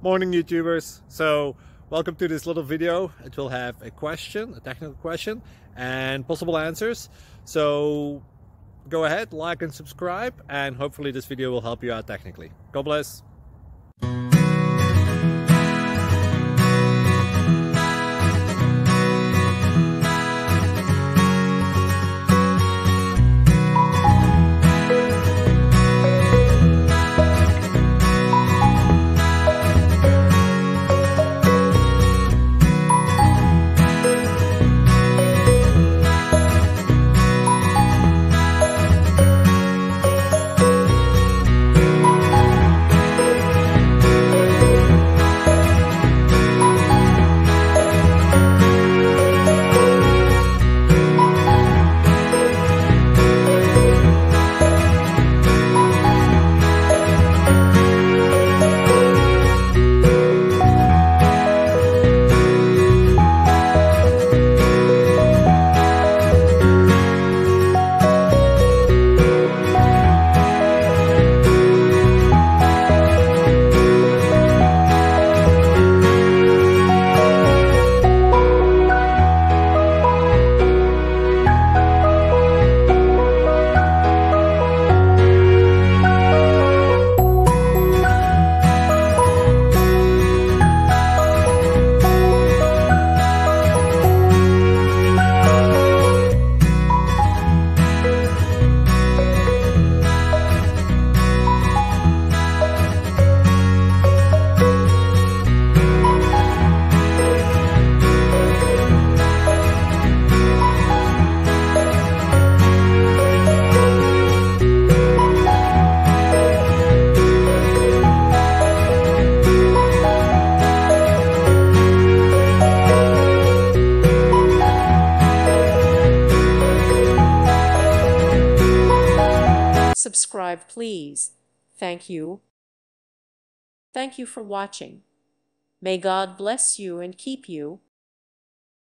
morning, YouTubers. So welcome to this little video. It will have a question, a technical question, and possible answers. So go ahead, like and subscribe, and hopefully this video will help you out technically. God bless. Subscribe, please. Thank you. Thank you for watching. May God bless you and keep you.